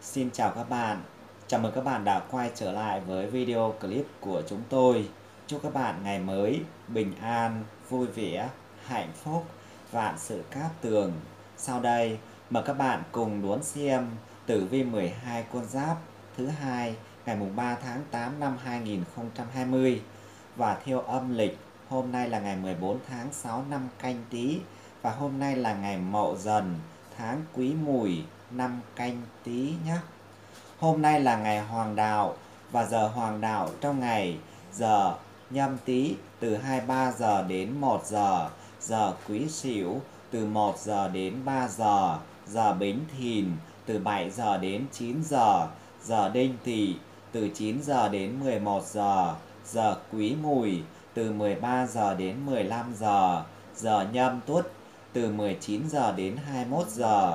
Xin chào các bạn. Chào mừng các bạn đã quay trở lại với video clip của chúng tôi. Chúc các bạn ngày mới bình an, vui vẻ, hạnh phúc, vạn sự cát tường. Sau đây, mời các bạn cùng đón xem tử vi 12 con giáp thứ hai ngày 3 tháng 8 năm 2020. Và theo âm lịch, hôm nay là ngày 14 tháng 6 năm Canh Tý và hôm nay là ngày Mậu Dần, tháng Quý Mùi, năm Canh Tý nhé. Hôm nay là ngày Hoàng đạo và giờ Hoàng đạo trong ngày giờ Nhâm Tý từ 23 giờ đến 1 giờ, giờ Quý Sửu từ 1 giờ đến 3 giờ, giờ Bính Thìn từ 7 giờ đến 9 giờ, giờ Đinh Tỵ từ 9 giờ đến 11 giờ, giờ Quý Mùi từ 13 giờ đến 15 giờ, giờ Nhâm Tuất từ 19 giờ đến 21 giờ.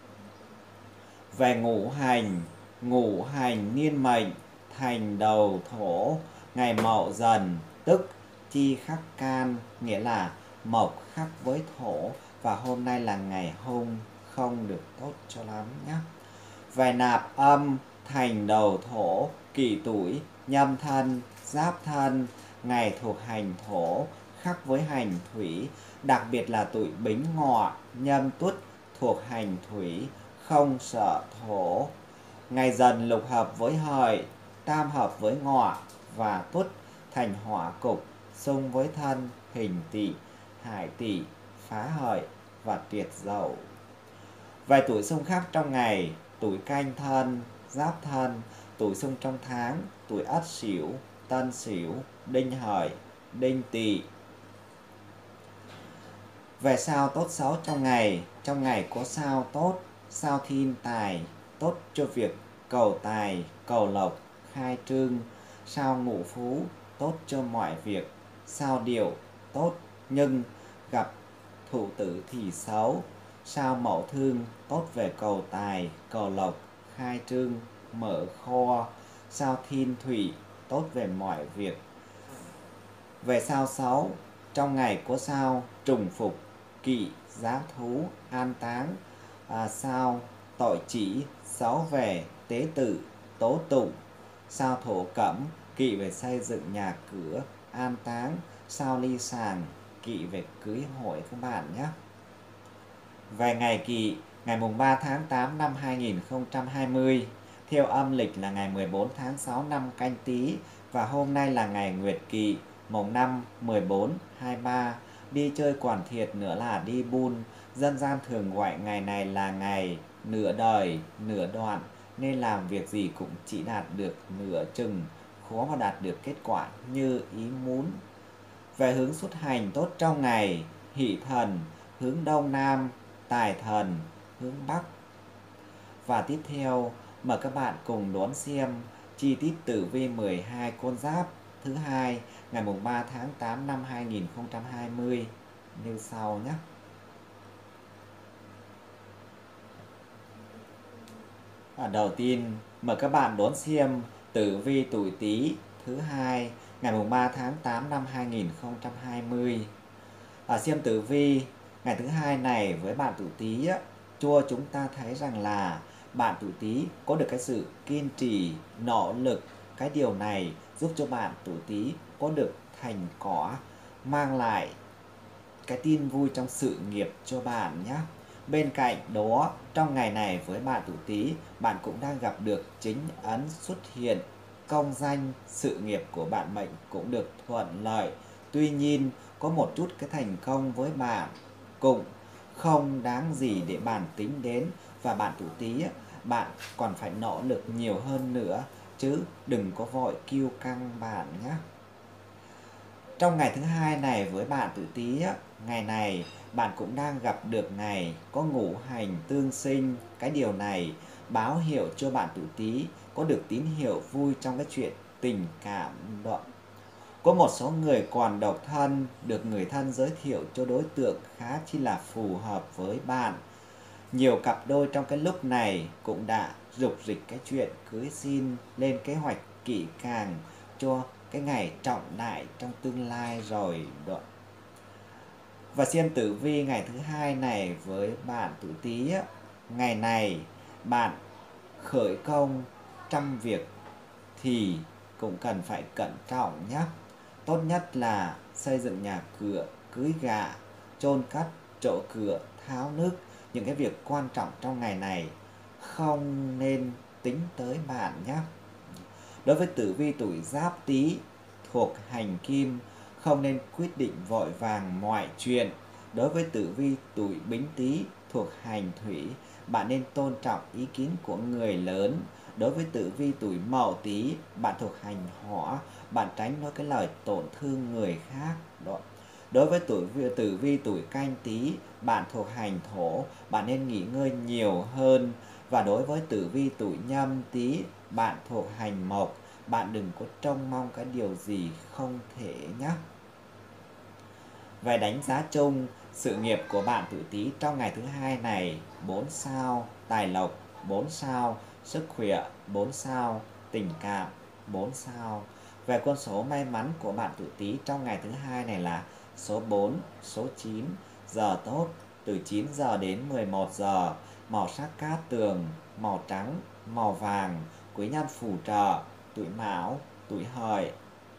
Về ngũ hành niên mệnh thành đầu thổ, ngày Mậu Dần tức chi khắc can, nghĩa là mộc khắc với thổ, và hôm nay là ngày hung, không được tốt cho lắm nhé. Về nạp âm thành đầu thổ, kỷ tuổi, nhâm thân, giáp thân, ngày thuộc hành thổ, khắc với hành thủy, đặc biệt là tuổi Bính Ngọ, Nhâm Tuất thuộc hành thủy, không sợ thổ. Ngày Dần lục hợp với Hợi, tam hợp với Ngọ và Tuất thành hỏa cục, xung với Thân, hình Tỵ, hải Tỵ, phá Hợi và tuyệt Dậu. Về tuổi xung khắc trong ngày: tuổi Canh Thân, Giáp Thân, tuổi xung trong tháng: tuổi Ất Sửu, Tân Sửu, Đinh Hợi, Đinh Tỵ. Về sao tốt xấu trong ngày có sao tốt, sao Thiên Tài, tốt cho việc cầu tài, cầu lộc, khai trương. Sao Ngũ Phú, tốt cho mọi việc. Sao Điểu, tốt nhưng gặp thụ tử thì xấu. Sao Mậu Thương, tốt về cầu tài, cầu lộc, khai trương, mở kho. Sao Thiên Thủy, tốt về mọi việc. Về sao xấu trong ngày có sao Trùng Phục, Kỵ, Giáp Thú, an táng. Sao Tội Chỉ, xấu về tế tự, tố tụng. Sao Thổ Cẩm, kỵ về xây dựng nhà cửa, an táng. Sao Ly Sàng, kỵ về cưới hỏi các bạn nhé. Về ngày Kỵ, ngày 3 tháng 8 năm 2020, theo âm lịch là ngày 14 tháng 6 năm Canh Tý, và hôm nay là ngày Nguyệt Kỵ, mùng 5, 14, 23. Đi chơi còn thiệt nữa là đi bun. Dân gian thường gọi ngày này là ngày nửa đời, nửa đoạn, nên làm việc gì cũng chỉ đạt được nửa chừng, khó mà đạt được kết quả như ý muốn. Về hướng xuất hành tốt trong ngày: Hỷ Thần hướng Đông Nam, Tài Thần hướng Bắc. Và tiếp theo, mời các bạn cùng đón xem chi tiết tử vi 12 con giáp thứ hai ngày 3 tháng 8 năm 2020 như sau nhé. Đầu tiên, mời các bạn đón xem tử vi tuổi Tý thứ hai ngày 3 tháng 8 năm 2020. Xem tử vi ngày thứ hai này với bạn tuổi Tý cho chúng ta thấy rằng là bạn tuổi Tý có được cái sự kiên trì, nỗ lực. Cái điều này giúp cho bạn tuổi Tý có được thành quả, mang lại cái tin vui trong sự nghiệp cho bạn nhé. Bên cạnh đó, trong ngày này với bạn tuổi Tý, bạn cũng đang gặp được chính ấn xuất hiện, công danh, sự nghiệp của bạn mệnh cũng được thuận lợi. Tuy nhiên, có một chút cái thành công với bạn cũng không đáng gì để bạn tính đến, và bạn tuổi Tý bạn còn phải nỗ lực nhiều hơn nữa, chứ đừng có vội kiêu căng bạn nhé. Trong ngày thứ hai này với bạn tuổi Tý, ngày này bạn cũng đang gặp được ngày có ngũ hành tương sinh. Cái điều này báo hiệu cho bạn tuổi Tý có được tín hiệu vui trong cái chuyện tình cảm đó. Có một số người còn độc thân, được người thân giới thiệu cho đối tượng khá chi là phù hợp với bạn. Nhiều cặp đôi trong cái lúc này cũng đã rục rịch cái chuyện cưới xin, lên kế hoạch kỹ càng cho cái ngày trọng đại trong tương lai rồi đó. Và xem tử vi ngày thứ hai này với bạn tuổi Tý, ngày này bạn khởi công trăm việc thì cũng cần phải cẩn trọng nhé. Tốt nhất là xây dựng nhà cửa, cưới gà, chôn cất, trổ cửa, tháo nước. Những cái việc quan trọng trong ngày này không nên tính tới bạn nhé. Đối với tử vi tuổi Giáp Tý thuộc hành Kim, không nên quyết định vội vàng mọi chuyện. Đối với tử vi tuổi Bính Tý thuộc hành Thủy, bạn nên tôn trọng ý kiến của người lớn. Đối với tử vi tuổi Mậu Tý, bạn thuộc hành Hỏa, bạn tránh nói cái lời tổn thương người khác. Đối với tử vi tuổi Canh Tý, bạn thuộc hành Thổ, bạn nên nghỉ ngơi nhiều hơn. Và đối với tử vi tuổi Nhâm Tý, bạn thuộc hành Mộc, bạn đừng có trông mong cái điều gì không thể nhé. Về đánh giá chung, sự nghiệp của bạn tuổi Tý trong ngày thứ hai này: 4 sao, tài lộc 4 sao, sức khỏe 4 sao, tình cảm 4 sao. Về con số may mắn của bạn tuổi Tý trong ngày thứ hai này là số 4, số 9, giờ tốt từ 9 giờ đến 11 giờ, màu sắc cát tường, màu trắng, màu vàng, quý nhân phù trợ tuổi Mão, tuổi Hợi.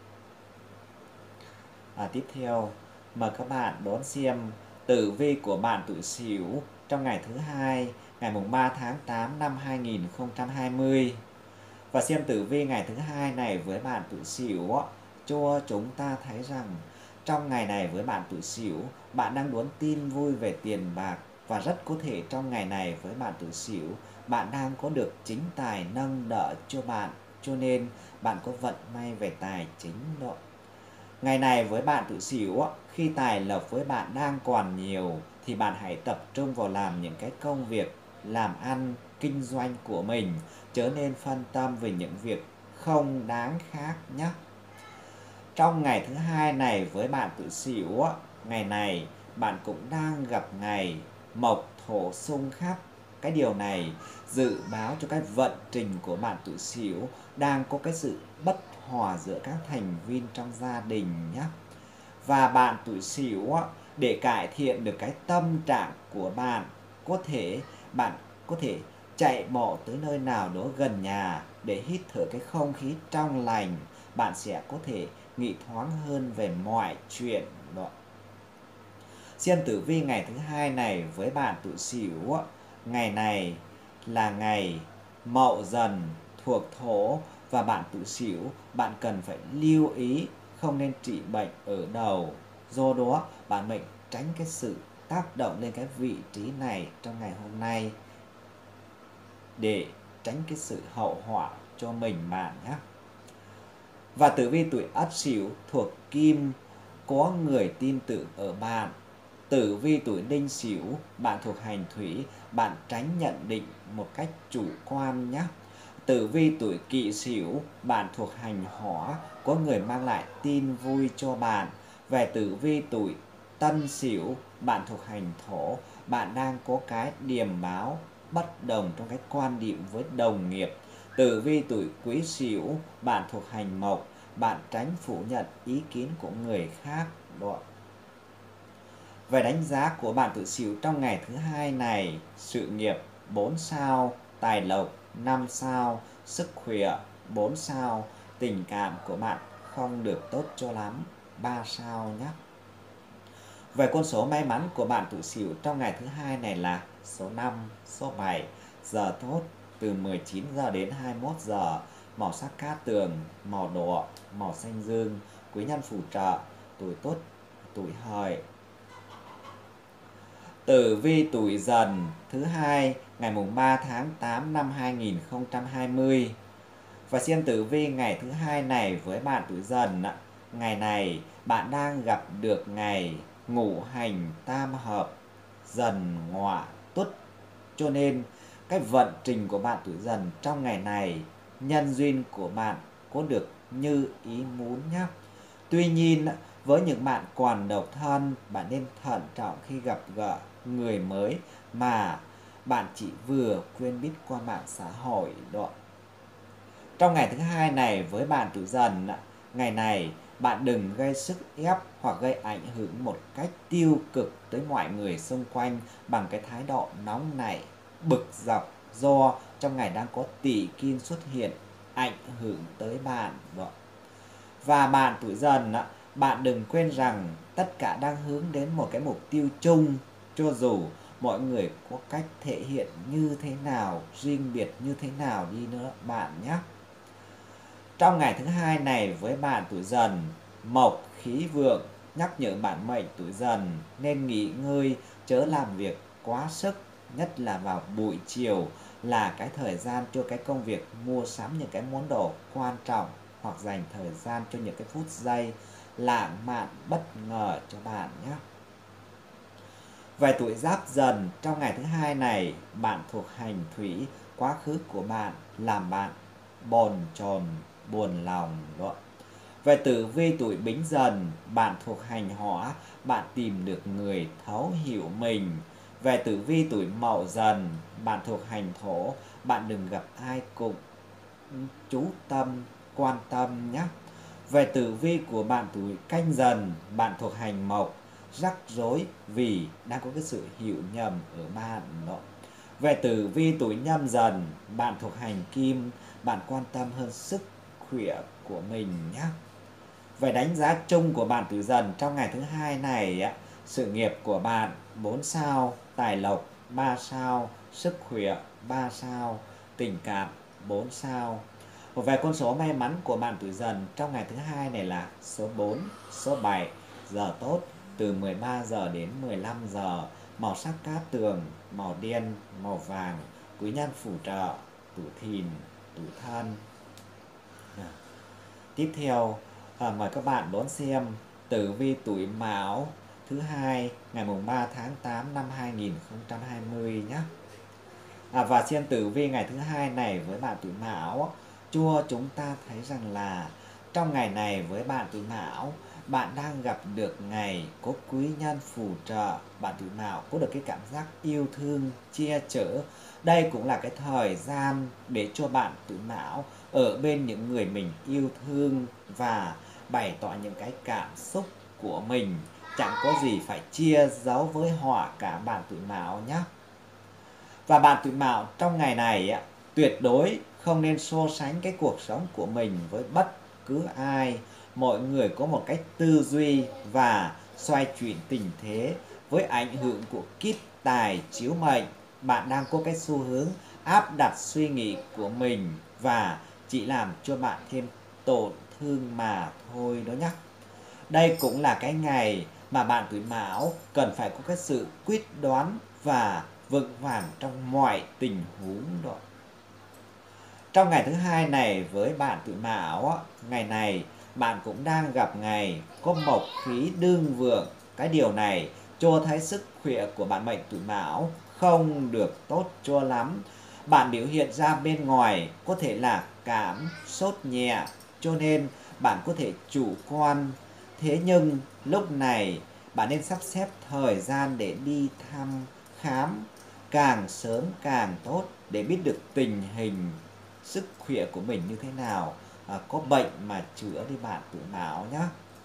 Tiếp theo, mời các bạn đón xem tử vi của bạn tuổi Sửu trong ngày thứ hai, ngày mùng 3 tháng 8 năm 2020. Và xem tử vi ngày thứ hai này với bạn tuổi Sửu cho chúng ta thấy rằng trong ngày này với bạn tuổi Sửu, bạn đang đón tin vui về tiền bạc, và rất có thể trong ngày này với bạn tuổi Sửu, bạn đang có được chính tài nâng đỡ cho bạn, cho nên bạn có vận may về tài chính đó. Ngày này với bạn tuổi Sửu, khi tài lộc với bạn đang còn nhiều thì bạn hãy tập trung vào làm những cái công việc làm ăn, kinh doanh của mình, chớ nên phân tâm về những việc không đáng khác nhé. Trong ngày thứ hai này với bạn tuổi Sửu, ngày này bạn cũng đang gặp ngày mộc thổ xung khắc. Cái điều này dự báo cho cái vận trình của bạn tuổi Sửu đang có cái sự bất hòa giữa các thành viên trong gia đình nhé. Và bạn tuổi Sửu để cải thiện được cái tâm trạng của bạn có thể chạy bộ tới nơi nào đó gần nhà để hít thở cái không khí trong lành. Bạn sẽ có thể nghĩ thoáng hơn về mọi chuyện đó. Xem tử vi ngày thứ hai này với bạn tuổi Sửu, ngày này là ngày Mậu Dần thuộc Thổ, và bạn tuổi Sửu bạn cần phải lưu ý không nên trị bệnh ở đầu. Do đó bạn mệnh tránh cái sự tác động lên cái vị trí này trong ngày hôm nay để tránh cái sự hậu họa cho mình bạn nhé. Và tử vi tuổi Ất Sửu thuộc Kim, có người tin tưởng ở bạn. Tử vi tuổi Đinh Sửu, bạn thuộc hành Thủy, bạn tránh nhận định một cách chủ quan nhé. Tử vi tuổi Kỷ Sửu, bạn thuộc hành Hỏa, có người mang lại tin vui cho bạn. Về tử vi tuổi Tân Sửu, bạn thuộc hành Thổ, bạn đang có cái điềm báo bất đồng trong cái quan điểm với đồng nghiệp. Tử vi tuổi Quý Sửu, bạn thuộc hành Mộc, bạn tránh phủ nhận ý kiến của người khác đó. Về đánh giá của bạn tuổi Sửu trong ngày thứ hai này: sự nghiệp 4 sao, tài lộc 5 sao, sức khỏe 4 sao, tình cảm của bạn không được tốt cho lắm, 3 sao nhé. Về con số may mắn của bạn tuổi Sửu trong ngày thứ hai này là số 5, số 7, giờ tốt từ 19 giờ đến 21 giờ, màu sắc cát tường, màu đỏ, màu xanh dương, quý nhân phù trợ tuổi Tốt, tuổi Hợi. Tử vi tuổi Dần thứ hai, ngày mùng 3 tháng 8 năm 2020. Và xem tử vi ngày thứ hai này với bạn tuổi Dần, ngày này bạn đang gặp được ngày ngũ hành tam hợp Dần Ngọ Tuất, cho nên cái vận trình của bạn tuổi Dần trong ngày này, nhân duyên của bạn có được như ý muốn nhé. Tuy nhiên, với những bạn còn độc thân, bạn nên thận trọng khi gặp gỡ người mới mà bạn chỉ vừa quen biết qua mạng xã hội đó. Trong ngày thứ hai này với bạn tuổi Dần, ngày này bạn đừng gây sức ép hoặc gây ảnh hưởng một cách tiêu cực tới mọi người xung quanh bằng cái thái độ nóng nảy, bực dọc do trong ngày đang có tỷ kim xuất hiện ảnh hưởng tới bạn. Và bạn tuổi Dần, bạn đừng quên rằng tất cả đang hướng đến một cái mục tiêu chung, cho dù mọi người có cách thể hiện như thế nào, riêng biệt như thế nào đi nữa bạn nhé. Trong ngày thứ hai này với bạn tuổi Dần, mộc khí vượng nhắc nhở bạn mệnh tuổi Dần nên nghỉ ngơi, chớ làm việc quá sức, nhất là vào buổi chiều là cái thời gian cho cái công việc mua sắm những cái món đồ quan trọng, hoặc dành thời gian cho những cái phút giây lãng mạn bất ngờ cho bạn nhé. Về tuổi Giáp Dần, trong ngày thứ hai này, bạn thuộc hành thủy, quá khứ của bạn làm bạn bồn chồn, buồn lòng đó. Về tử vi tuổi Bính Dần, bạn thuộc hành hỏa, bạn tìm được người thấu hiểu mình. Về tử vi tuổi Mậu Dần, bạn thuộc hành thổ, bạn đừng gặp ai cũng chú tâm, quan tâm nhé. Về tử vi của bạn tuổi Canh Dần, bạn thuộc hành mộc, rắc rối vì đang có cái sự hiểu nhầm ở bạn đó. Về tử vi tuổi Nhâm Dần, bạn thuộc hành kim, bạn quan tâm hơn sức khỏe của mình nhé. Về đánh giá chung của bạn tuổi Dần trong ngày thứ hai này, sự nghiệp của bạn 4 sao, tài lộc 3 sao, sức khỏe 3 sao, tình cảm 4 sao. Về con số may mắn của bạn tuổi Dần trong ngày thứ hai này là số 4, số 7, giờ tốt từ 13 giờ đến 15 giờ, màu sắc cát tường, màu đen, màu vàng, quý nhân phù trợ, tuổi Thìn, tuổi Thân. Tiếp theo, mời các bạn đón xem tử vi tuổi Mão thứ hai ngày mùng 3 tháng 8 năm 2020 nhé. Và xem tử vi ngày thứ hai này với bạn tuổi Mão, chúng ta thấy rằng là trong ngày này với bạn tuổi Mão, bạn đang gặp được ngày có quý nhân phù trợ. Bạn tuổi Mão có được cái cảm giác yêu thương, che chở. Đây cũng là cái thời gian để cho bạn tuổi Mão ở bên những người mình yêu thương và bày tỏ những cái cảm xúc của mình. Chẳng có gì phải chia giấu với họ cả bạn tuổi Mão nhé. Và bạn tuổi Mão trong ngày này tuyệt đối không nên so sánh cái cuộc sống của mình với bất cứ ai. Mọi người có một cách tư duy và xoay chuyển tình thế với ảnh hưởng của kiếp tài chiếu mệnh. Bạn đang có cái xu hướng áp đặt suy nghĩ của mình và chỉ làm cho bạn thêm tổn thương mà thôi đó nhé. Đây cũng là cái ngày mà bạn tuổi Mão cần phải có cái sự quyết đoán và vững vàng trong mọi tình huống đó. Trong ngày thứ hai này với bạn tuổi Mão, ngày này bạn cũng đang gặp ngày có mộc khí đương vượng. Cái điều này cho thấy sức khỏe của bạn mệnh tuổi Mão không được tốt cho lắm. Bạn biểu hiện ra bên ngoài có thể là cảm, sốt nhẹ, cho nên bạn có thể chủ quan. Thế nhưng lúc này bạn nên sắp xếp thời gian để đi thăm khám càng sớm càng tốt để biết được tình hình sức khỏe của mình như thế nào, có bệnh mà chữa đi bạn tuổi Mão nhé.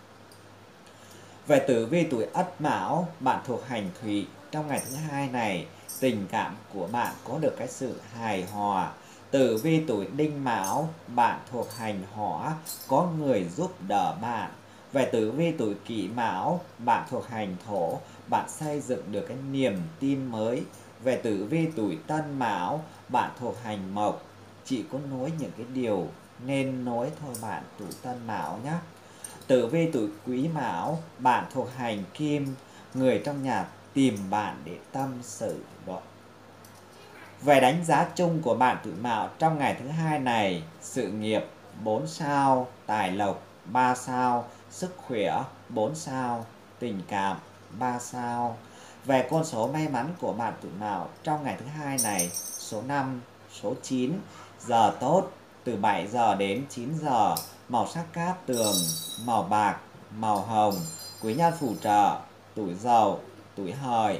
Về tử vi tuổi Ất Mão, bạn thuộc hành thủy, trong ngày thứ hai này tình cảm của bạn có được cái sự hài hòa. Tử vi tuổi Đinh Mão, bạn thuộc hành hỏa, có người giúp đỡ bạn. Về tử vi tuổi Kỷ Mão, bạn thuộc hành thổ, bạn xây dựng được cái niềm tin mới. Về tử vi tuổi Tân Mão, bạn thuộc hành mộc, chỉ có nói những cái điều nên nói thôi bạn tuổi Tân Mão nhé. Tử vi tuổi Quý Mão, bạn thuộc hành kim, người trong nhà tìm bạn để tâm sự đó. Về đánh giá chung của bạn tuổi Mão trong ngày thứ hai này, sự nghiệp 4 sao, tài lộc 3 sao, sức khỏe 4 sao, tình cảm 3 sao. Về con số may mắn của bạn tuổi Mão trong ngày thứ hai này, số 5, số 9, giờ tốt từ 7 giờ đến 9 giờ, màu sắc cát tường, màu bạc, màu hồng, quý nhân phù trợ, tuổi Dậu, tuổi Hợi.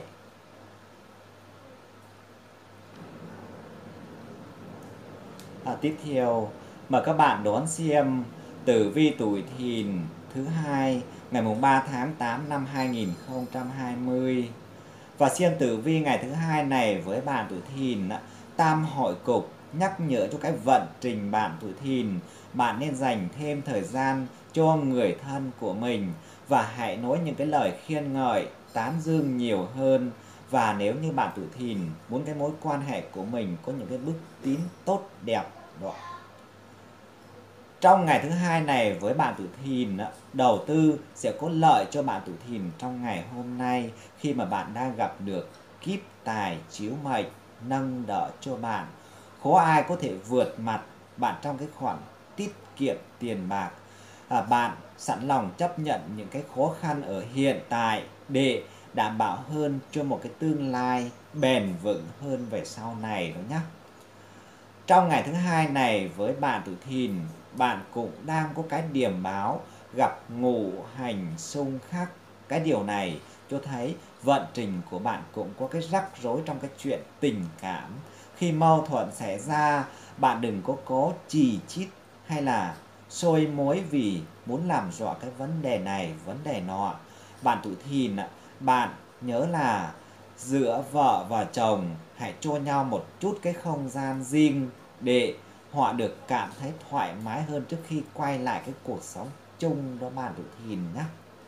Tiếp theo, mời các bạn đón xem tử vi tuổi Thìn thứ hai ngày mùng 3 tháng 8 năm 2020. Và xem tử vi ngày thứ hai này với bạn tuổi Thìn, tam hội cục nhắc nhở cho cái vận trình bạn tuổi Thìn, bạn nên dành thêm thời gian cho người thân của mình và hãy nói những cái lời khen ngợi, tán dương nhiều hơn. Và nếu như bạn tuổi Thìn muốn cái mối quan hệ của mình có những cái bước tiến tốt đẹp đó. Trong ngày thứ hai này với bạn tuổi Thìn, đầu tư sẽ có lợi cho bạn tuổi Thìn trong ngày hôm nay khi mà bạn đang gặp được kíp tài chiếu mệnh nâng đỡ cho bạn. Khó ai có thể vượt mặt bạn trong cái khoản tiết kiệm tiền bạc. Bạn sẵn lòng chấp nhận những cái khó khăn ở hiện tại để đảm bảo hơn cho một cái tương lai bền vững hơn về sau này đó nhé. Trong ngày thứ hai này với bạn tuổi Thìn, bạn cũng đang có cái điểm báo gặp ngũ hành xung khắc. Cái điều này cho thấy vận trình của bạn cũng có cái rắc rối trong cái chuyện tình cảm. Khi mâu thuẫn xảy ra, bạn đừng có chì chít hay là soi mói vì muốn làm rõ cái vấn đề này, vấn đề nọ. Bạn tuổi Thìn, bạn nhớ là giữa vợ và chồng hãy cho nhau một chút cái không gian riêng để họ được cảm thấy thoải mái hơn trước khi quay lại cái cuộc sống chung đó bạn tuổi Thìn nhé.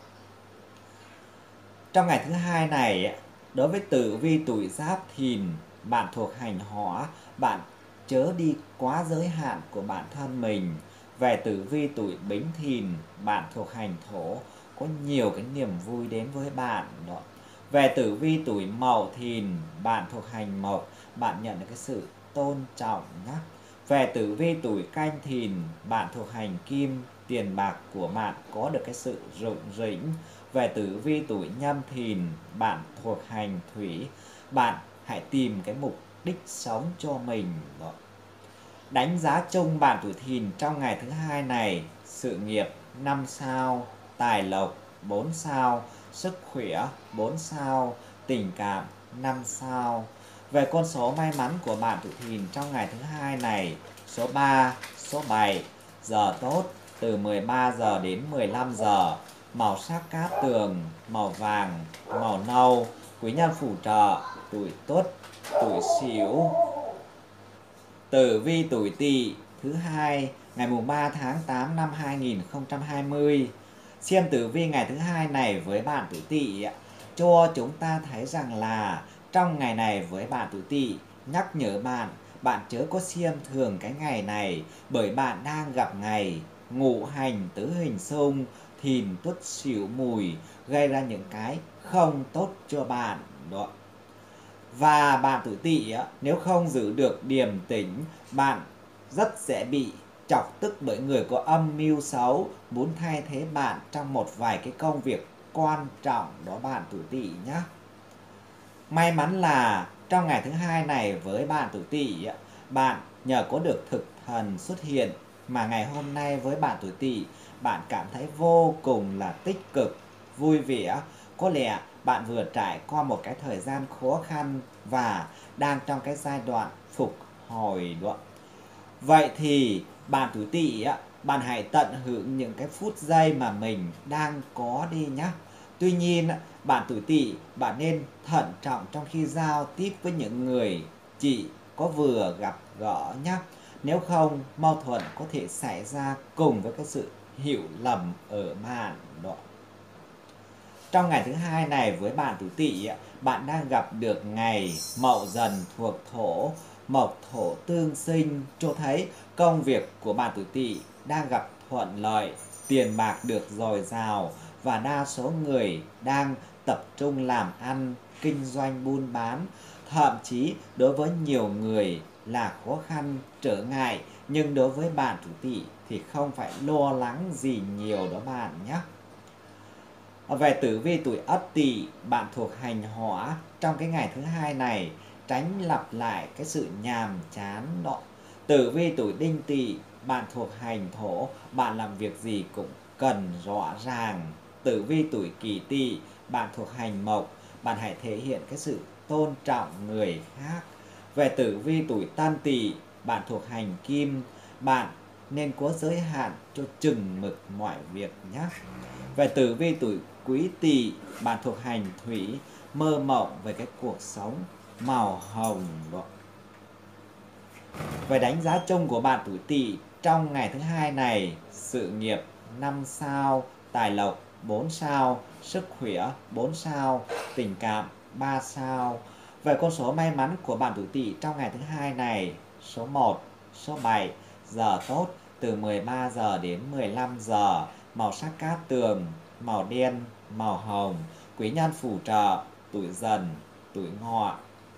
Trong ngày thứ hai này, đối với tử vi tuổi Giáp Thìn, bạn thuộc hành Hỏa, bạn chớ đi quá giới hạn của bản thân mình. Về tử vi tuổi Bính Thìn, bạn thuộc hành Thổ, có nhiều cái niềm vui đến với bạn đó. Về tử vi tuổi Mậu Thìn, bạn thuộc hành Mộc, bạn nhận được cái sự tôn trọng nhé. Về tử vi tuổi Canh Thìn, bạn thuộc hành Kim, tiền bạc của bạn có được cái sự rủng rỉnh. Về tử vi tuổi Nhâm Thìn, bạn thuộc hành Thủy, bạn hãy tìm cái mục đích sống cho mình đó. Đánh giá chung bạn tuổi Thìn trong ngày thứ hai này: sự nghiệp 5 sao, tài lộc 4 sao, sức khỏe 4 sao, tình cảm 5 sao. Về con số may mắn của bạn tuổi Thìn trong ngày thứ hai này: số 3, số 7, giờ tốt từ 13 giờ đến 15 giờ, màu sắc cát tường, màu vàng, màu nâu, quý nhân phù trợ tuổi Tuất, tuổi Sửu. Tử vi tuổi Tỵ thứ hai ngày mùng 3 tháng 8 năm 2020. Xem tử vi ngày thứ hai này với bạn tuổi Tỵ cho chúng ta thấy rằng là trong ngày này với bạn tuổi Tỵ, nhắc nhở bạn, bạn chớ có xem thường cái ngày này, bởi bạn đang gặp ngày ngũ hành tứ hình xung, Thìn Tuất Sửu Mùi gây ra những cái không tốt cho bạn đó. Và bạn tuổi Tỵ nếu không giữ được điềm tĩnh, bạn rất dễ bị chọc tức bởi người có âm mưu xấu muốn thay thế bạn trong một vài cái công việc quan trọng đó bạn tuổi Tỵ nhé. May mắn là trong ngày thứ hai này với bạn tuổi Tỵ, bạn nhờ có được thực thần xuất hiện mà ngày hôm nay với bạn tuổi Tỵ, bạn cảm thấy vô cùng là tích cực, vui vẻ. Có lẽ bạn vừa trải qua một cái thời gian khó khăn và đang trong cái giai đoạn phục hồi đó. Vậy thì bạn tuổi Tỵ bạn hãy tận hưởng những cái phút giây mà mình đang có đi nhé. Tuy nhiên, bạn tuổi Tỵ bạn nên thận trọng trong khi giao tiếp với những người chỉ có vừa gặp gỡ nhé. Nếu không, mâu thuẫn có thể xảy ra cùng với cái sự hiểu lầm ở bạn đó. Trong ngày thứ hai này với bạn tuổi Tỵ, bạn đang gặp được ngày Mậu Dần thuộc Thổ, mộc thổ tương sinh, cho thấy công việc của bạn tuổi Tỵ đang gặp thuận lợi, tiền bạc được dồi dào và đa số người đang tập trung làm ăn, kinh doanh buôn bán. Thậm chí đối với nhiều người là khó khăn, trở ngại, nhưng đối với bạn tuổi Tỵ thì không phải lo lắng gì nhiều đó bạn nhé. Về tử vi tuổi Ất Tỵ, bạn thuộc hành Hỏa, trong cái ngày thứ hai này tránh lặp lại cái sự nhàm chán đó. Tử vi tuổi Đinh Tỵ, bạn thuộc hành Thổ, bạn làm việc gì cũng cần rõ ràng. Tử vi tuổi Kỷ Tỵ, bạn thuộc hành Mộc, bạn hãy thể hiện cái sự tôn trọng người khác. Về tử vi tuổi Tân Tỵ, bạn thuộc hành Kim, bạn nên có giới hạn cho chừng mực mọi việc nhé. Về tử vi tuổi Quý Tỵ, bạn thuộc hành Thủy, mơ mộng về cái cuộc sống màu hồng đó. Về đánh giá chung của bạn tuổi Tỵ trong ngày thứ hai này: sự nghiệp 5 sao, tài lộc 4 sao, sức khỏe 4 sao, tình cảm 3 sao. Về con số may mắn của bạn tuổi Tỵ trong ngày thứ hai này: số 1, số 7, giờ tốt từ 13 giờ đến 15 giờ, màu sắc cát tường, màu đen, màu hồng, quý nhân phù trợ, tuổi Dần, tuổi Ngọ.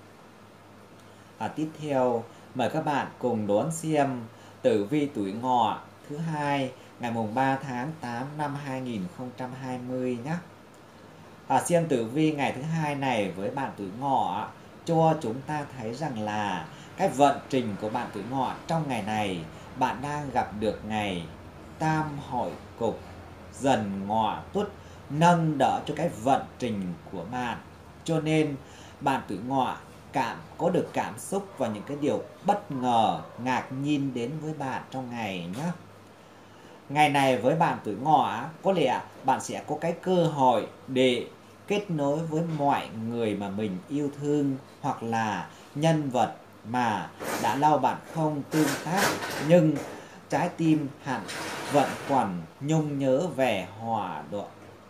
Tiếp theo, mời các bạn cùng đón xem tử vi tuổi Ngọ thứ hai ngày mùng 3 tháng 8 năm 2020 nhé. Xem tử vi ngày thứ hai này với bạn tuổi Ngọ cho chúng ta thấy rằng là cái vận trình của bạn tuổi Ngọ trong ngày này, bạn đang gặp được ngày tam hội cục Dần Ngọ Tuất nâng đỡ cho cái vận trình của bạn. Cho nên bạn tuổi Ngọ có được cảm xúc và những cái điều bất ngờ, ngạc nhiên đến với bạn trong ngày nhé. Ngày này với bạn tuổi Ngọ có lẽ bạn sẽ có cái cơ hội để kết nối với mọi người mà mình yêu thương, hoặc là nhân vật mà đã lâu bạn không tương tác, nhưng trái tim hẳn vẫn còn nhung nhớ về họ độ.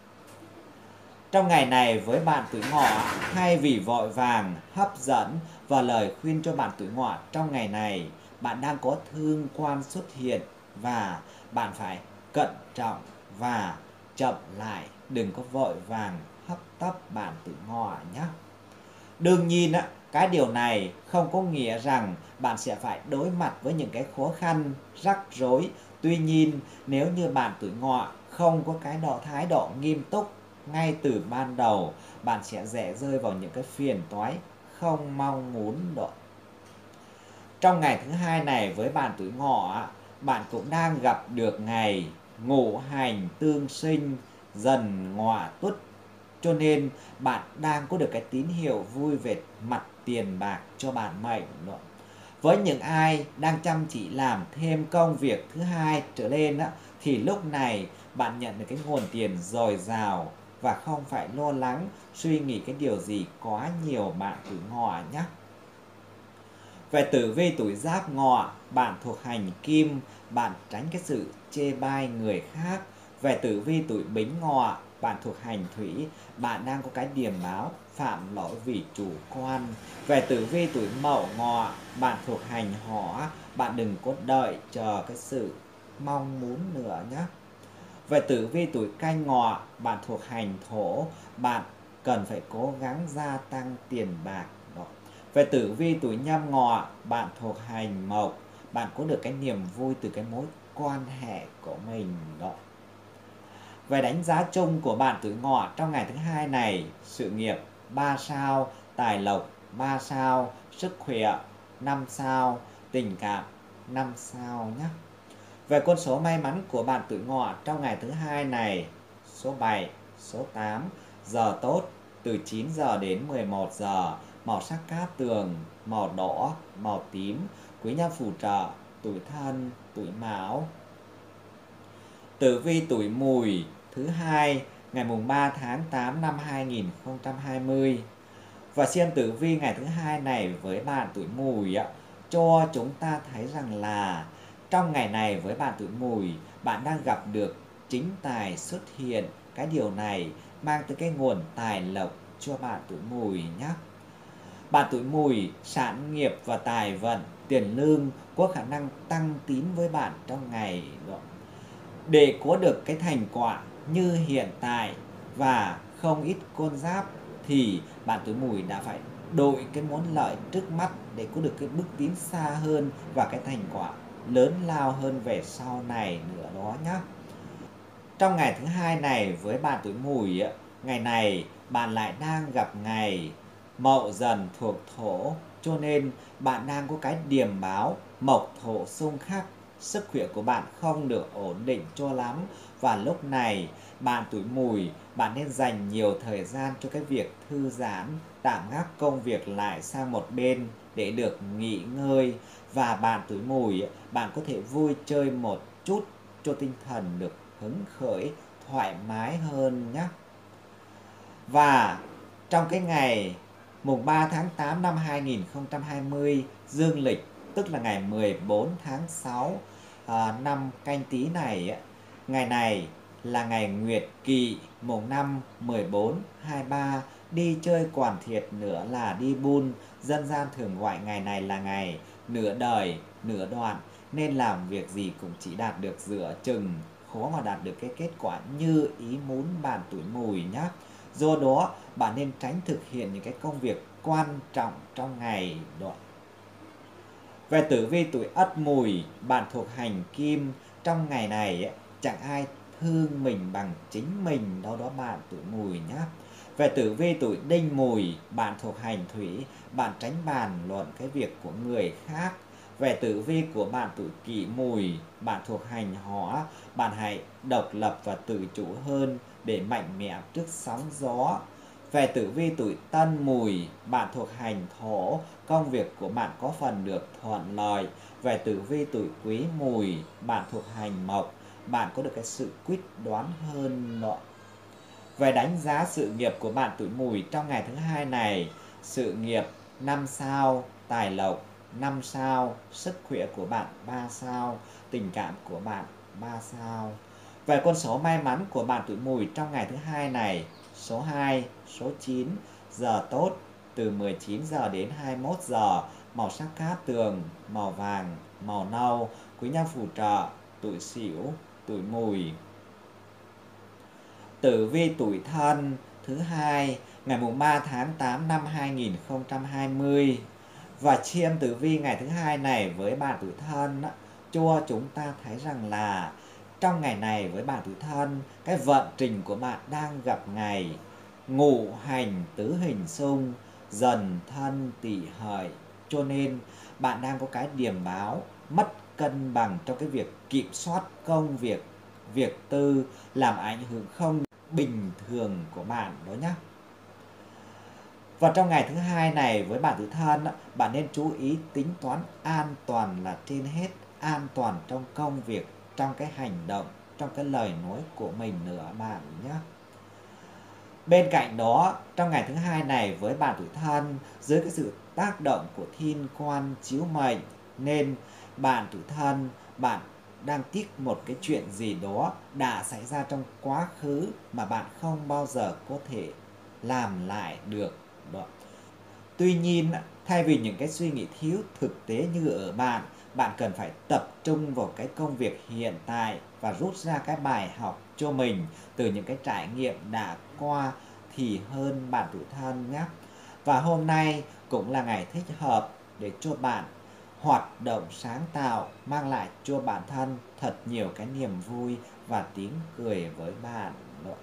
Trong ngày này với bạn tuổi Ngọ, thay vì vội vàng, hấp dẫn và lời khuyên cho bạn tuổi Ngọ trong ngày này, bạn đang có thương quan xuất hiện và bạn phải cẩn trọng và chậm lại, đừng có vội vàng hấp tấp bạn tuổi Ngọ nhé. Đương nhiên cái điều này không có nghĩa rằng bạn sẽ phải đối mặt với những cái khó khăn, rắc rối. Tuy nhiên, nếu như bạn tuổi Ngọ không có cái thái độ nghiêm túc ngay từ ban đầu, bạn sẽ dễ rơi vào những cái phiền toái không mong muốn độ. Trong ngày thứ hai này với bạn tuổi Ngọ, bạn cũng đang gặp được ngày ngũ hành tương sinh Dần Ngọ Tuất. Cho nên bạn đang có được cái tín hiệu vui về mặt tiền bạc cho bạn mệnh độ. Với những ai đang chăm chỉ làm thêm công việc thứ hai trở lên thì lúc này bạn nhận được cái nguồn tiền dồi dào và không phải lo lắng suy nghĩ cái điều gì quá nhiều bạn tuổi Ngọ nhé. Về tử vi tuổi Giáp Ngọ, bạn thuộc hành Kim, bạn tránh cái sự chê bai người khác. Về tử vi tuổi Bính Ngọ, bạn thuộc hành Thủy, bạn đang có cái điểm báo phạm lỗi vì chủ quan. Về tử vi tuổi Mậu Ngọ, bạn thuộc hành Hỏa, bạn đừng có đợi chờ cái sự mong muốn nữa nhé. Về tử vi tuổi Canh Ngọ, bạn thuộc hành Thổ, bạn cần phải cố gắng gia tăng tiền bạc đó. Về tử vi tuổi Nhâm Ngọ, bạn thuộc hành Mộc, bạn có được cái niềm vui từ cái mối quan hệ của mình đó. Về đánh giá chung của bạn tuổi Ngọ trong ngày thứ hai này: sự nghiệp 3 sao, tài lộc 3 sao, sức khỏe 5 sao, tình cảm 5 sao nhé. Về con số may mắn của bạn tuổi Ngọ trong ngày thứ hai này: số 7, số 8, giờ tốt từ 9 giờ đến 11 giờ, màu sắc cát tường, màu đỏ, màu tím, quý nhân phù trợ, tuổi Thân, tuổi Mão. Tử vi tuổi Mùi thứ hai ngày mùng 3 tháng 8 năm 2020. Và xem tử vi ngày thứ hai này với bạn tuổi Mùi cho chúng ta thấy rằng là trong ngày này với bạn tuổi Mùi, bạn đang gặp được chính tài xuất hiện. Cái điều này mang tới cái nguồn tài lộc cho bạn tuổi Mùi nhé. Bạn tuổi Mùi, sản nghiệp và tài vận, tiền lương có khả năng tăng tín với bạn trong ngày đó. Để có được cái thành quả như hiện tại và không ít con giáp thì bạn tuổi Mùi đã phải đội cái món lợi trước mắt để có được cái bước tiến xa hơn và cái thành quả lớn lao hơn về sau này nữa đó nhé. Trong ngày thứ hai này với bạn tuổi Mùi, ngày này bạn lại đang gặp ngày Mậu Dần thuộc Thổ, cho nên bạn đang có cái điểm báo mộc thổ xung khắc. Sức khỏe của bạn không được ổn định cho lắm, và lúc này bạn tuổi Mùi, bạn nên dành nhiều thời gian cho cái việc thư giãn, tạm gác công việc lại sang một bên để được nghỉ ngơi. Và bạn tuổi Mùi, bạn có thể vui chơi một chút cho tinh thần được hứng khởi, thoải mái hơn nhé. Và trong cái ngày mùng 3 tháng 8 năm 2020 dương lịch tức là ngày 14 tháng 6 năm Canh Tý này. Ngày này là ngày Nguyệt Kỵ, mùng 5, 14, 23, đi chơi quản thiệt nữa là đi bun. Dân gian thường gọi ngày này là ngày nửa đời, nửa đoạn, nên làm việc gì cũng chỉ đạt được giữa chừng, khó mà đạt được cái kết quả như ý muốn bạn tuổi Mùi nhé. Do đó, bạn nên tránh thực hiện những cái công việc quan trọng trong ngày đó. Về tử vi tuổi Ất Mùi, bạn thuộc hành Kim, trong ngày này chẳng ai thương mình bằng chính mình, đó bạn tuổi Mùi nhé. Về tử vi tuổi Đinh Mùi, bạn thuộc hành Thủy, bạn tránh bàn luận cái việc của người khác. Về tử vi của bạn tuổi Kỷ Mùi, bạn thuộc hành Hỏa, bạn hãy độc lập và tự chủ hơn để mạnh mẽ trước sóng gió. Về tử vi tuổi Tân Mùi, bạn thuộc hành Thổ, công việc của bạn có phần được thuận lợi. Về tử vi tuổi Quý Mùi, bạn thuộc hành Mộc, bạn có được cái sự quyết đoán hơn đó. Về đánh giá sự nghiệp của bạn tuổi Mùi trong ngày thứ hai này, sự nghiệp 5 sao, tài lộc 5 sao, sức khỏe của bạn 3 sao, tình cảm của bạn 3 sao. Về con số may mắn của bạn tuổi Mùi trong ngày thứ hai này, số 2, số 9, giờ tốt từ 19 giờ đến 21 giờ, màu sắc cát tường, màu vàng, màu nâu, quý nhân phù trợ, tuổi Sửu, tuổi Mùi. Tử vi tuổi Thân thứ hai, ngày mùng 3 tháng 8 năm 2020. Và chiêm tử vi ngày thứ hai này với bạn tuổi Thân cho chúng ta thấy rằng là trong ngày này với bạn tuổi Thân, cái vận trình của bạn đang gặp ngày ngũ hành tứ hình xung, Dần Thân Tỵ Hợi, cho nên bạn đang có cái điểm báo mất cân bằng trong cái việc kiểm soát công việc, việc tư, làm ảnh hưởng không bình thường của bạn đó nhé. Và trong ngày thứ hai này với bạn tuổi Thân, bạn nên chú ý tính toán an toàn là trên hết, an toàn trong công việc, trong cái hành động, trong cái lời nói của mình nữa bạn nhé. Bên cạnh đó, trong ngày thứ hai này với bạn tuổi Thân, dưới cái sự tác động của thiên quan chiếu mệnh, nên bạn tuổi Thân, bạn đang tiếc một cái chuyện gì đó đã xảy ra trong quá khứ mà bạn không bao giờ có thể làm lại được đó. Tuy nhiên, thay vì những cái suy nghĩ thiếu thực tế như ở bạn, bạn cần phải tập trung vào cái công việc hiện tại và rút ra cái bài học cho mình từ những cái trải nghiệm đã qua thì hơn bạn tuổi Thân nhé. Và hôm nay cũng là ngày thích hợp để cho bạn hoạt động sáng tạo, mang lại cho bản thân thật nhiều cái niềm vui và tiếng cười với bạn.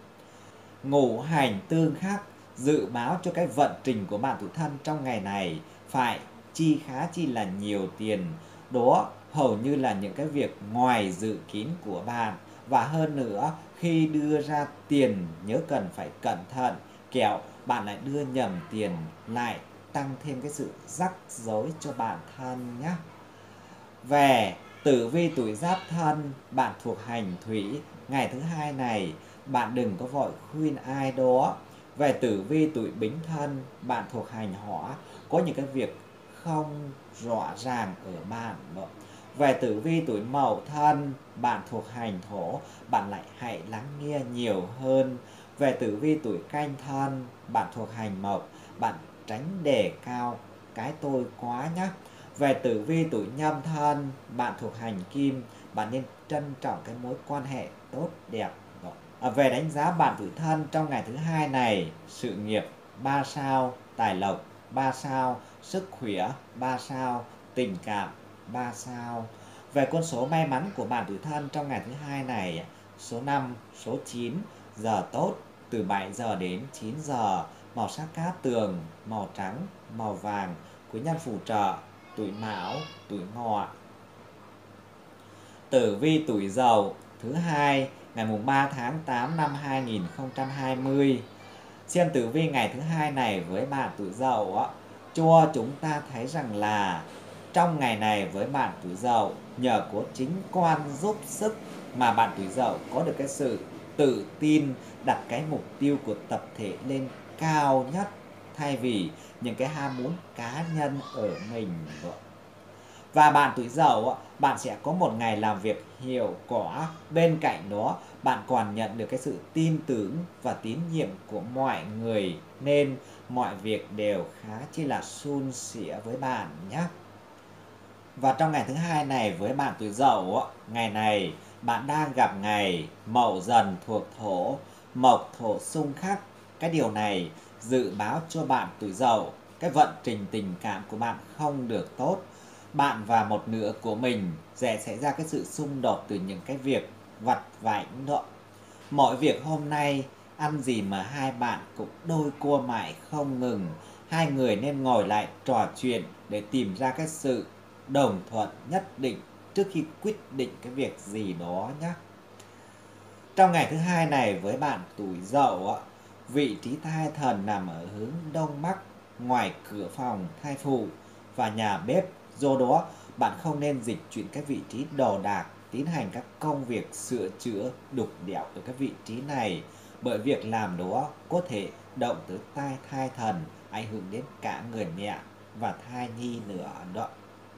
Ngũ hành tương khắc dự báo cho cái vận trình của bạn tuổi Thân trong ngày này phải chi khá chi là nhiều tiền. Đó hầu như là những cái việc ngoài dự kiến của bạn. Và hơn nữa, khi đưa ra tiền nhớ cần phải cẩn thận, kẻo bạn lại đưa nhầm tiền, lại tăng thêm cái sự rắc rối cho bản thân nhé. Về tử vi tuổi Giáp Thân, bạn thuộc hành Thủy, ngày thứ hai này bạn đừng có vội khuyên ai đó. Về tử vi tuổi Bính Thân, bạn thuộc hành Hỏa, có những cái việc không rõ ràng ở bạn đó. Về tử vi tuổi Mậu Thân, bạn thuộc hành Thổ, bạn lại hãy lắng nghe nhiều hơn. Về tử vi tuổi Canh Thân, bạn thuộc hành Mộc, bạn tránh đề cao cái tôi quá nhé. Về tử vi tuổi Nhâm Thân, bạn thuộc hành Kim, bạn nên trân trọng cái mối quan hệ tốt đẹp. Về đánh giá bạn tuổi Thân trong ngày thứ hai này, sự nghiệp 3 sao, tài lộc 3 sao, sức khỏe 3 sao, tình cảm 3 sao. Về con số may mắn của bạn tuổi Thân trong ngày thứ hai này, số 5, số 9, giờ tốt từ 7 giờ đến 9 giờ, màu sắc cát tường, màu trắng, màu vàng, quý nhân phù trợ, tuổi Mão, tuổi Ngọ. Tử vi tuổi Dậu thứ hai, ngày mùng 3 tháng 8 năm 2020. Xem tử vi ngày thứ hai này với bạn tuổi Dậu cho chúng ta thấy rằng là trong ngày này với bạn tuổi Dậu, nhờ có chính quan giúp sức mà bạn tuổi Dậu có được cái sự tự tin, đặt cái mục tiêu của tập thể lên cao nhất thay vì những cái ham muốn cá nhân ở mình. Và bạn tuổi Dậu, bạn sẽ có một ngày làm việc hiệu quả. Bên cạnh đó, bạn còn nhận được cái sự tin tưởng và tín nhiệm của mọi người, nên mọi việc đều khá chi là suôn sẻ với bạn nhé. Và trong ngày thứ hai này với bạn tuổi Dậu, ngày này bạn đang gặp ngày Mậu Dần thuộc Thổ, Mộc Thổ xung khắc. Cái điều này dự báo cho bạn tuổi Dậu cái vận trình tình cảm của bạn không được tốt. Bạn và một nửa của mình sẽ xảy ra cái sự xung đột từ những cái việc vặt vãnh đó. Mọi việc hôm nay ăn gì mà hai bạn cũng đôi cua mãi không ngừng. Hai người nên ngồi lại trò chuyện để tìm ra cái sự đồng thuận nhất định trước khi quyết định cái việc gì đó nhé. Trong ngày thứ hai này với bạn tuổi Dậu, vị trí thai thần nằm ở hướng đông bắc, ngoài cửa phòng thai phụ và nhà bếp. Do đó, bạn không nên dịch chuyển các vị trí đồ đạc, tiến hành các công việc sửa chữa đục đẽo ở các vị trí này, bởi việc làm đó có thể động tới thai thần, ảnh hưởng đến cả người mẹ và thai nhi nữa đó.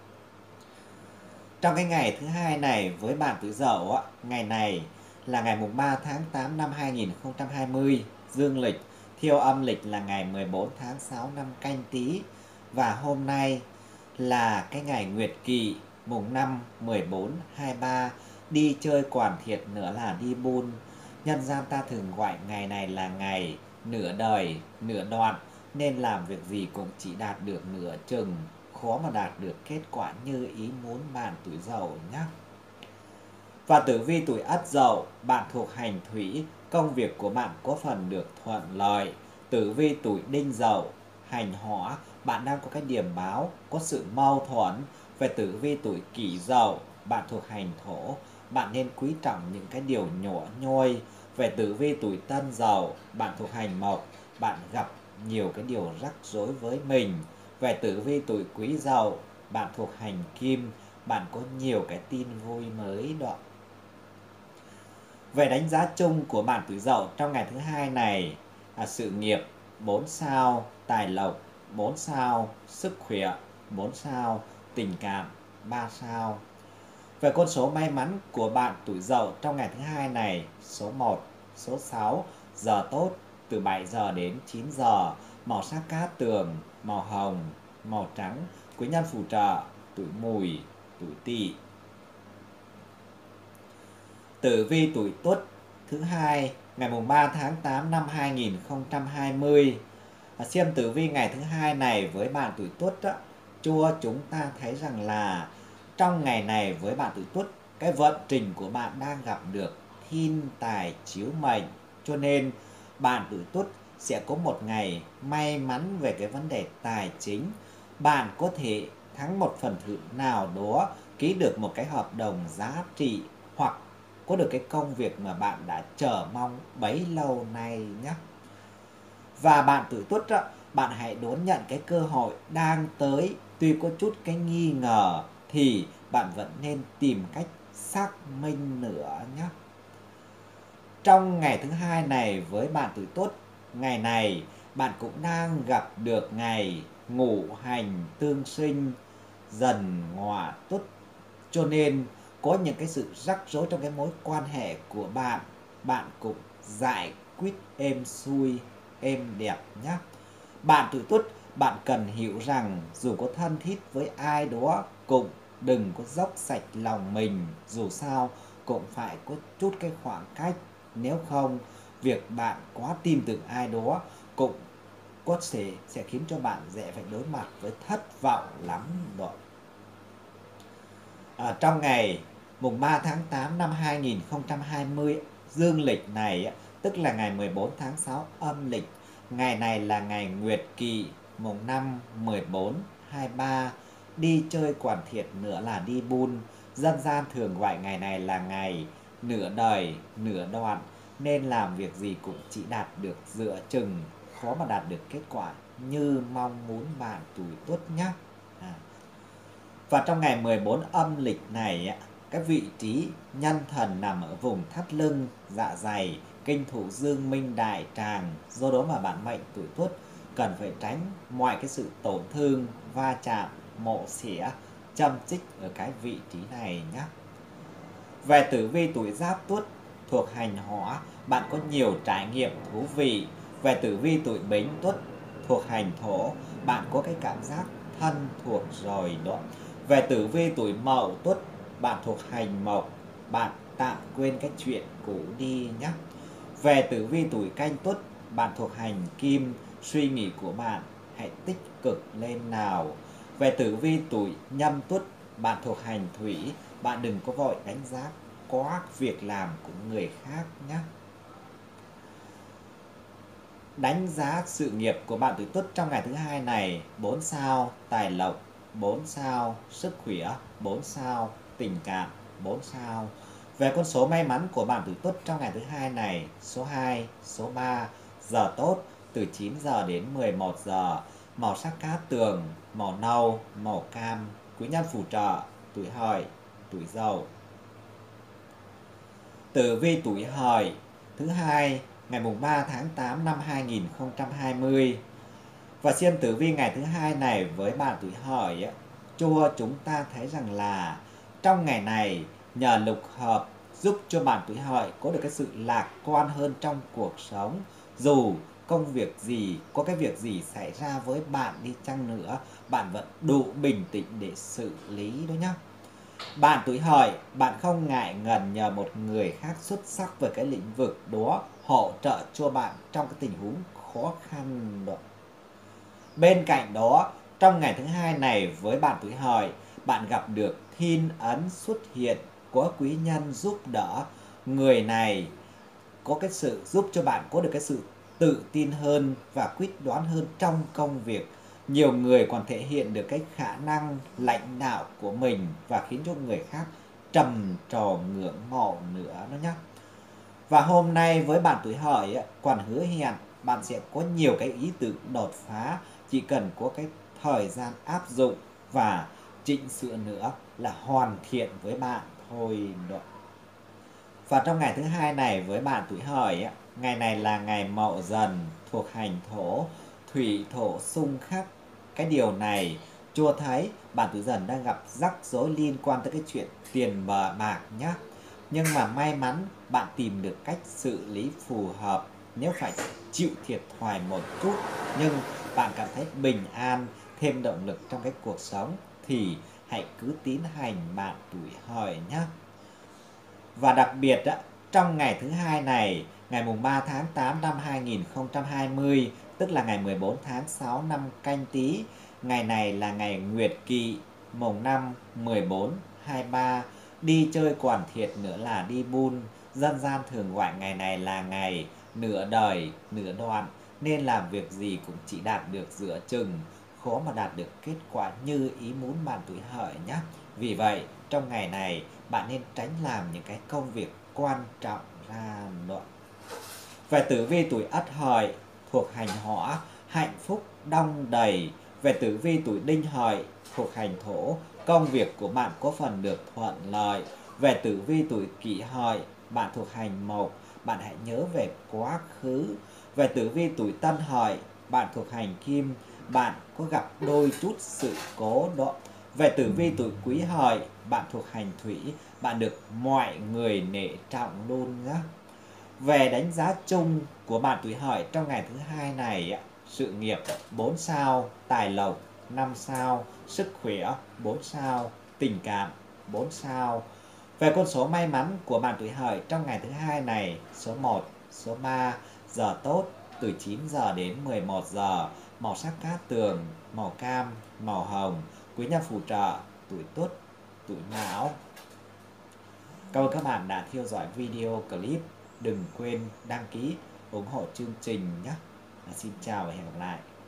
Trong cái ngày thứ hai này với bạn tuổi Dậu, ngày này là ngày mùng 3 tháng 8 năm 2020 dương lịch, theo âm lịch là ngày 14 tháng 6 năm Canh Tý, và hôm nay là cái ngày Nguyệt Kỵ mùng 5, 14, 23, đi chơi quản thiệt nữa là đi buôn. Nhân gian ta thường gọi ngày này là ngày nửa đời, nửa đoạn, nên làm việc gì cũng chỉ đạt được nửa chừng, khó mà đạt được kết quả như ý muốn bạn tuổi Dậu nhé. Và tử vi tuổi Ất Dậu, bạn thuộc hành thủy, công việc của bạn có phần được thuận lợi. Tử vi tuổi Đinh Dậu, hành hỏa, bạn đang có cái điểm báo có sự mâu thuẫn. Về tử vi tuổi Kỷ Dậu, bạn thuộc hành thổ, bạn nên quý trọng những cái điều nhỏ nhoi. Về tử vi tuổi Tân Dậu, bạn thuộc hành mộc, bạn gặp nhiều cái điều rắc rối với mình. Về tử vi tuổi Quý Dậu, bạn thuộc hành kim, bạn có nhiều cái tin vui mới đó. Về đánh giá chung của bạn tuổi Dậu trong ngày thứ hai này, sự nghiệp 4 sao, tài lộc 4 sao, sức khỏe 4 sao, tình cảm 3 sao. Về con số may mắn của bạn tuổi Dậu trong ngày thứ hai này, số 1, số 6, giờ tốt từ 7 giờ đến 9 giờ, màu sắc cát tường, màu hồng, màu trắng, quý nhân phù trợ, tuổi Mùi, tuổi Tỵ. Tử vi tuổi Tuất thứ hai ngày mùng 3 tháng 8 năm 2020. Xem tử vi ngày thứ hai này với bạn tuổi Tuất cho chúng ta thấy rằng là trong ngày này với bạn tuổi Tuất, cái vận trình của bạn đang gặp được thiên tài chiếu mệnh, cho nên bạn tuổi Tuất sẽ có một ngày may mắn về cái vấn đề tài chính. Bạn có thể thắng một phần thưởng nào đó, ký được một cái hợp đồng giá trị, hoặc có được cái công việc mà bạn đã chờ mong bấy lâu nay nhé. Và bạn tuổi Tuất, bạn hãy đón nhận cái cơ hội đang tới. Tuy có chút cái nghi ngờ thì bạn vẫn nên tìm cách xác minh nữa nhé. Trong ngày thứ hai này với bạn tuổi Tuất, ngày này bạn cũng đang gặp được ngày ngũ hành tương sinh Dần Ngọ Tuất, cho nên có những cái sự rắc rối trong cái mối quan hệ của bạn, bạn cũng giải quyết êm xuôi, êm đẹp nhé. Bạn tuổi Tuất, bạn cần hiểu rằng dù có thân thiết với ai đó cũng đừng có dốc sạch lòng mình, dù sao cũng phải có chút cái khoảng cách. Nếu không, việc bạn quá tin tưởng ai đó cũng có thể sẽ khiến cho bạn dễ phải đối mặt với thất vọng lắm đó. Trong ngày mùng 3 tháng 8 năm 2020 dương lịch này, tức là ngày 14 tháng 6 âm lịch, ngày này là ngày Nguyệt Kỵ mùng 5, 14, 23, đi chơi quản thiệt nữa là đi buôn. Dân gian thường gọi ngày này là ngày nửa đời, nửa đoạn, nên làm việc gì cũng chỉ đạt được giữa chừng, khó mà đạt được kết quả như mong muốn bạn tuổi Tuất nhé. Và trong ngày 14 âm lịch này, cái vị trí nhân thần nằm ở vùng thắt lưng, dạ dày, kinh thủ dương minh đại tràng. Do đó mà bạn mệnh tuổi Tuất cần phải tránh mọi cái sự tổn thương, va chạm, mổ xẻ, châm chích ở cái vị trí này nhé. Về tử vi tuổi Giáp Tuất thuộc hành hỏa, bạn có nhiều trải nghiệm thú vị. Về tử vi tuổi Bính Tuất thuộc hành thổ, bạn có cái cảm giác thân thuộc rồi đó. Về tử vi tuổi Mậu Tuất, bạn thuộc hành mộc, bạn tạm quên cái chuyện cũ đi nhé. Về tử vi tuổi Canh Tuất, bạn thuộc hành kim, suy nghĩ của bạn hãy tích cực lên nào. Về tử vi tuổi Nhâm Tuất, bạn thuộc hành thủy, bạn đừng có vội đánh giá quá việc làm của người khác nhé. Đánh giá sự nghiệp của bạn tuổi Tuất trong ngày thứ hai này: 4 sao tài lộc, 4 sao sức khỏe, 4 sao tình cảm, 4 sao. Về con số may mắn của bạn tuổi Tuất trong ngày thứ hai này: số 2, số 3, giờ tốt từ 9 giờ đến 11 giờ, màu sắc cát tường, màu nâu, màu cam, quý nhân phù trợ tuổi Hợi, tuổi Dậu. Tử vi tuổi Hợi thứ hai ngày mùng 3 tháng 8 năm 2020. Và xem tử vi ngày thứ hai này với bạn tuổi Hợi, chúng ta thấy rằng là trong ngày này nhờ lục hợp giúp cho bạn tuổi Hợi có được cái sự lạc quan hơn trong cuộc sống. Dù công việc gì, có cái việc gì xảy ra với bạn đi chăng nữa, bạn vẫn đủ bình tĩnh để xử lý đó nhá. Bạn tuổi Hợi, bạn không ngại ngần nhờ một người khác xuất sắc về cái lĩnh vực đó hỗ trợ cho bạn trong cái tình huống khó khăn đó. Bên cạnh đó, trong ngày thứ hai này với bạn tuổi Hợi, bạn gặp được thiên ấn xuất hiện, có quý nhân giúp đỡ. Người này có cái sự giúp cho bạn có được cái sự tự tin hơn và quyết đoán hơn trong công việc. Nhiều người còn thể hiện được cái khả năng lãnh đạo của mình và khiến cho người khác trầm trồ ngưỡng mộ nữa đó nhé. Và hôm nay với bạn tuổi Hợi còn hứa hẹn bạn sẽ có nhiều cái ý tưởng đột phá, chỉ cần có cái thời gian áp dụng và chỉnh sửa nữa là hoàn thiện với bạn thôi đó. Và trong ngày thứ hai này với bạn tuổi Hợi, ngày này là ngày Mậu Dần thuộc hành thổ, thủy thổ xung khắc. Cái điều này cho thấy bạn tuổi Dần đang gặp rắc rối liên quan tới cái chuyện tiền bạc nhé. Nhưng mà may mắn bạn tìm được cách xử lý phù hợp. Nếu phải chịu thiệt thòi một chút nhưng bạn cảm thấy bình an, thêm động lực trong cái cuộc sống thì hãy cứ tín hành bạn tuổi Hợi nhé. Và đặc biệt trong ngày thứ hai này, ngày mùng 3 tháng 8 năm 2020, tức là ngày 14 tháng 6 năm Canh Tý, ngày này là ngày Nguyệt Kỵ, mùng 5, 14, 23, đi chơi còn thiệt nữa là đi bun. Dân gian thường gọi ngày này là ngày nửa đời, nửa đoạn, nên làm việc gì cũng chỉ đạt được giữa chừng, khó mà đạt được kết quả như ý muốn bạn tuổi Hợi nhé. Vì vậy, trong ngày này, bạn nên tránh làm những cái công việc quan trọng ra nữa. Về tử vi tuổi Ất Hợi thuộc hành hỏa, hạnh phúc đong đầy. Về tử vi tuổi Đinh Hợi thuộc hành thổ, công việc của bạn có phần được thuận lợi. Về tử vi tuổi Kỷ Hợi, bạn thuộc hành mộc, bạn hãy nhớ về quá khứ. Về tử vi tuổi Tân Hợi, bạn thuộc hành kim, bạn có gặp đôi chút sự cố đó. Về tử vi tuổi Quý Hợi, bạn thuộc hành thủy, bạn được mọi người nể trọng luôn nhé. Về đánh giá chung của bạn tuổi Hợi trong ngày thứ hai này, sự nghiệp 4 sao, tài lộc 5 sao, sức khỏe 4 sao, tình cảm 4 sao. Về con số may mắn của bạn tuổi Hợi trong ngày thứ hai này: số 1, số 3, giờ tốt từ 9 giờ đến 11 giờ, màu sắc cát tường, màu cam, màu hồng, quý nhân phù trợ tuổi Tuất, tuổi Mão. Cảm ơn các bạn đã theo dõi video clip. Đừng quên đăng ký ủng hộ chương trình nhé. Xin chào và hẹn gặp lại.